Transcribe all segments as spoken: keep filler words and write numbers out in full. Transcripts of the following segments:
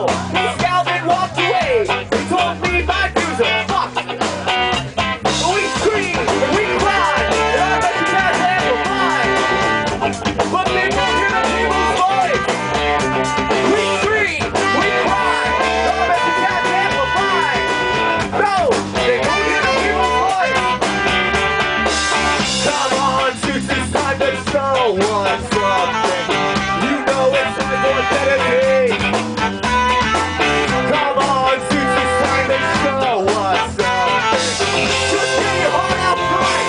table. He scowled and walked away. He told me my views are fucked. We screamed, we cried, and our message has amplified. But they won't hear the people's voice. We scream, we cry, our message has amplified. No, they won't hear the people's voice. Come on, Toots, it's time to show what's something. You know it's time for dedication. Come on, Toots, it's time to show what's something. Just get your heart out front.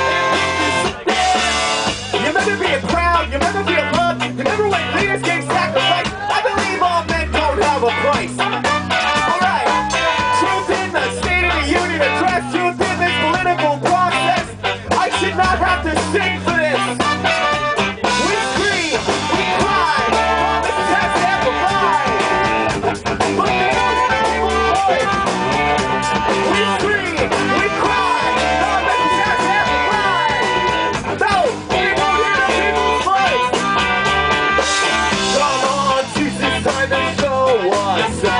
You remember being proud, you remember being loved, you remember when leaders gave sacrifice. I believe all men don't have a price. Alright, truth in the State of the Union address, truth in this political process. I should not have to sing for this. We scream, we cry, promises has to amplify. But they don't hear the people's voice. We scream, we cry, promises has to amplify. No, they won't hear the people's voice. Come on, Tuesday, it's time to show what's up.